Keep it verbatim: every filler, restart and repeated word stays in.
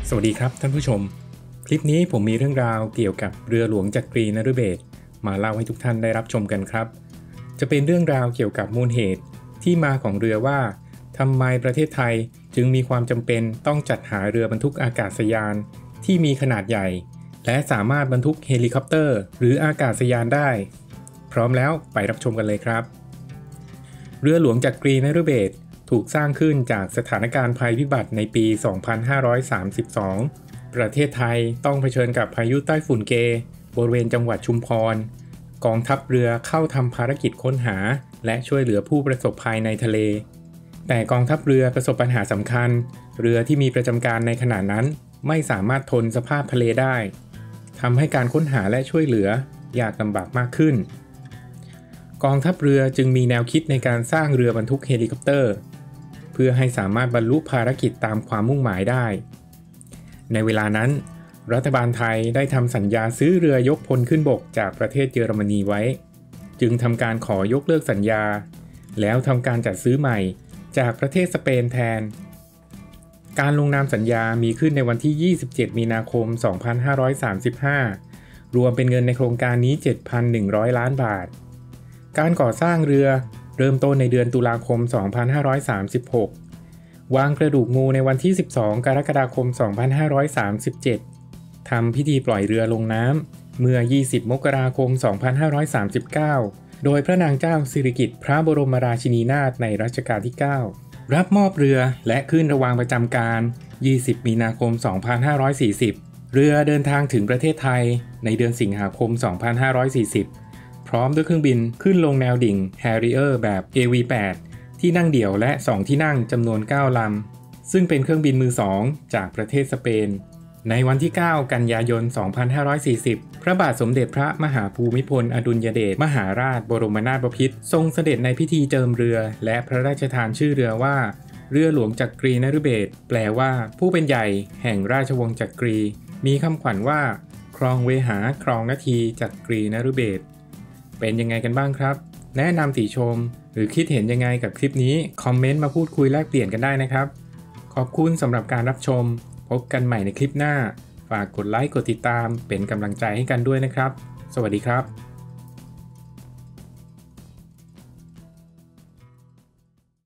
สวัสดีครับท่านผู้ชมคลิปนี้ผมมีเรื่องราวเกี่ยวกับเรือหลวงจักรีนฤเบศรมาเล่าให้ทุกท่านได้รับชมกันครับจะเป็นเรื่องราวเกี่ยวกับมูลเหตุที่มาของเรือว่าทำไมประเทศไทยจึงมีความจำเป็นต้องจัดหาเรือบรรทุกอากาศยานที่มีขนาดใหญ่และสามารถบรรทุกเฮลิคอปเตอร์หรืออากาศยานได้พร้อมแล้วไปรับชมกันเลยครับเรือหลวงจักรีนฤเบศรถูกสร้างขึ้นจากสถานการณ์ภัยพิบัติในปี สองพันห้าร้อยสามสิบสอง ประเทศไทยต้องเผชิญกับพายุใต้ฝุ่นเกบริเวณจังหวัดชุมพรกองทัพเรือเข้าทำภารกิจค้นหาและช่วยเหลือผู้ประสบภัยในทะเลแต่กองทัพเรือประสบปัญหาสำคัญเรือที่มีประจำการในขณะนั้นไม่สามารถทนสภาพทะเลได้ทำให้การค้นหาและช่วยเหลือยากลำบากมากขึ้นกองทัพเรือจึงมีแนวคิดในการสร้างเรือบรรทุกเฮลิคอปเตอร์เพื่อให้สามารถบรรลุภารกิจตามความมุ่งหมายได้ในเวลานั้นรัฐบาลไทยได้ทำสัญญาซื้อเรือยกพลขึ้นบกจากประเทศเยอรมนีไว้จึงทำการขอยกเลิกสัญญาแล้วทำการจัดซื้อใหม่จากประเทศสเปนแทนการลงนามสัญญามีขึ้นในวันที่ยี่สิบเจ็ดมีนาคมสองพันห้าร้อยสามสิบห้ารวมเป็นเงินในโครงการนี้ เจ็ดพันหนึ่งร้อย ล้านบาทการก่อสร้างเรือเริ่มต้นในเดือนตุลาคมสองพันห้าร้อยสามสิบหกวางกระดูกงูในวันที่สิบสองกรกฎาคมสองพันห้าร้อยสามสิบเจ็ดทำพิธีปล่อยเรือลงน้ำเมื่อยี่สิบมกราคมสองพันห้าร้อยสามสิบเก้าโดยพระนางเจ้าสิริกิติ์พระบรมราชินีนาถในรัชกาลที่เก้ารับมอบเรือและขึ้นระวางประจำการยี่สิบมีนาคมสองพันห้าร้อยสี่สิบเรือเดินทางถึงประเทศไทยในเดือนสิงหาคมสองพันห้าร้อยสี่สิบพร้อมด้วยเครื่องบินขึ้นลงแนวดิ่ง Harrier แบบ เอ วี แปด ที่นั่งเดี่ยวและสองที่นั่งจำนวนเก้าลำซึ่งเป็นเครื่องบินมือสองจากประเทศสเปนในวันที่เก้ากันยายนสองพันห้าร้อยสี่สิบพระบาทสมเด็จพระมหาภูมิพลอดุลยเดชมหาราชบรมนาถบพิตรทรงเสด็จในพิธีเจิมเรือและพระราชทานชื่อเรือว่าเรือหลวงจักรีนฤเบศรแปลว่าผู้เป็นใหญ่แห่งราชวงศ์จักรีมีคำขวัญว่าครองเวหาครองนาทีจักรีนฤเบศรเป็นยังไงกันบ้างครับแนะนำติชมหรือคิดเห็นยังไงกับคลิปนี้คอมเมนต์มาพูดคุยแลกเปลี่ยนกันได้นะครับขอบคุณสำหรับการรับชมพบกันใหม่ในคลิปหน้าฝากกดไลค์กดติดตามเป็นกำลังใจให้กันด้วยนะครับสวัสดีครับ